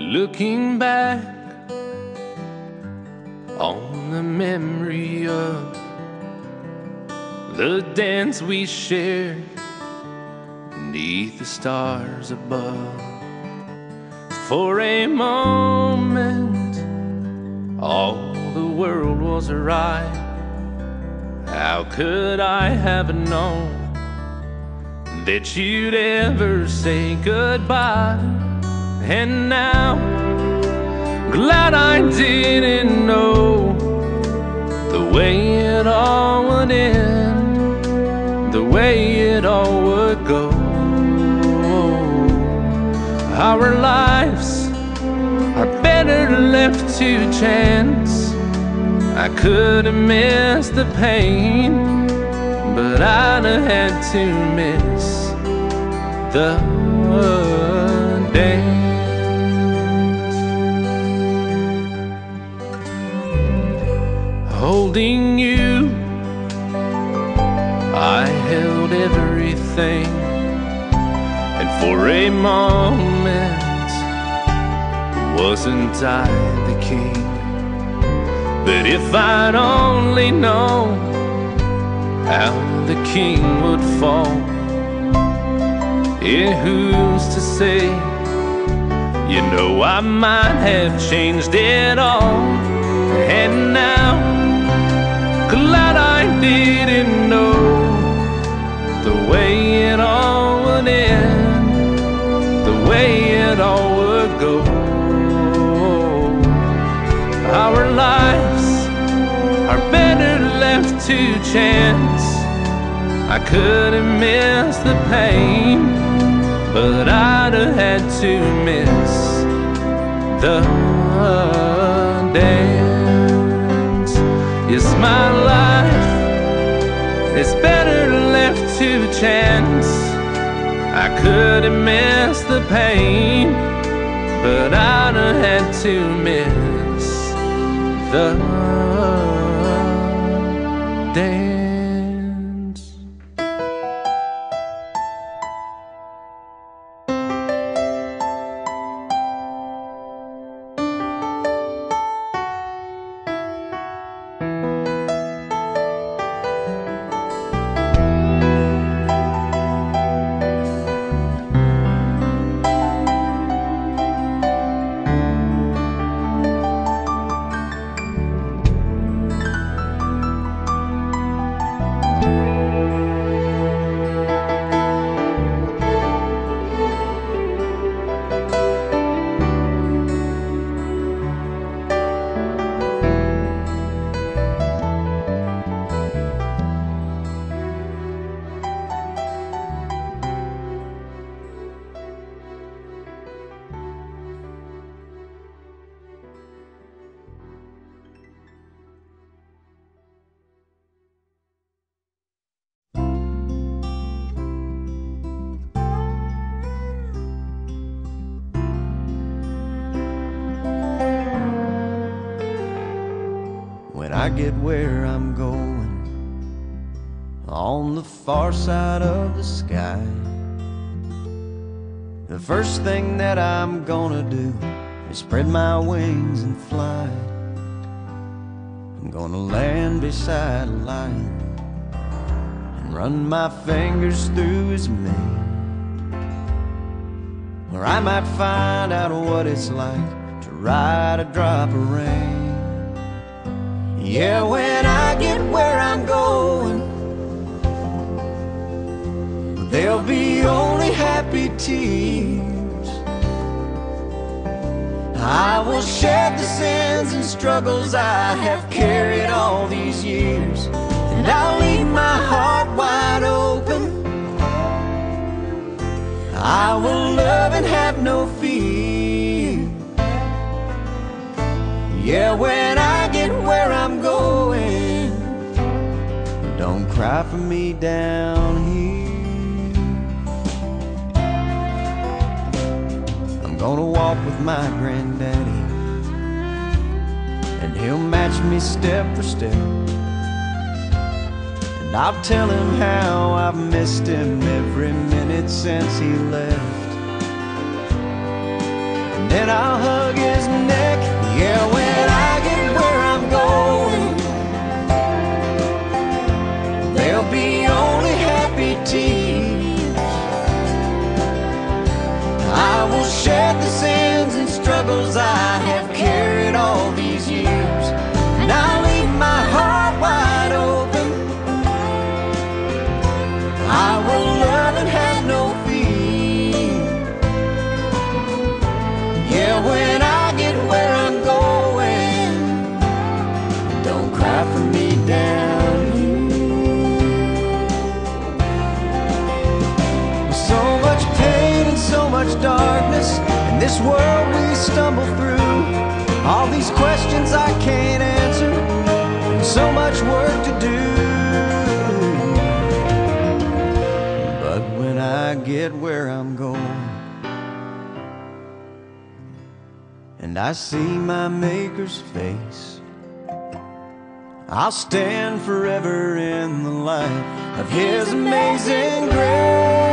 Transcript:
Looking back on the memory of the dance we shared beneath the stars above. For a moment, all the world was right. How could I have known that you'd ever say goodbye? And now, glad I didn't know the way it all would end, the way it all would go. Our lives are better left to chance. I could have missed the pain, but I'd have had to miss the dance. Holding you, I held everything, and for a moment, wasn't I the king? But if I'd only known how the king would fall, yeah, who's to say? You know, I might have changed it all. And now, glad I didn't know the way it all would end, the way it all would go. Our lives are better left to chance. I could have missed the pain, but I'd have had to miss the dance. Yes, my life is better left to chance. I could have missed the pain, but I'd have had to miss the dance. When I get where I'm going, on the far side of the sky, the first thing that I'm gonna do is spread my wings and fly. I'm gonna land beside a lion and run my fingers through his mane, where I might find out what it's like to ride a drop of rain. Yeah, when I get where I'm going, there'll be only happy tears. I will shed the sins and struggles I have carried all these years, and I'll leave my heart wide open. I will love and have no fear. Yeah, when I get where I'm going, don't cry for me down here. I'm gonna walk with my granddaddy, and he'll match me step for step, and I'll tell him how I've missed him every minute since he left. And then I'll hug his neck. Yeah, when I get where I'm going, there'll be only happy tears. I will shed the sins and struggles I have carried all these years, and I'll leave my heart wide open. I will love and have no fear. Yeah, when I get where I'm going, don't cry for me down here. So much pain and so much darkness in this world we stumble through. All these questions I can't answer, and so much work to do. But when I get where I'm going, and I see my Maker's face, I'll stand forever in the light of His amazing grace.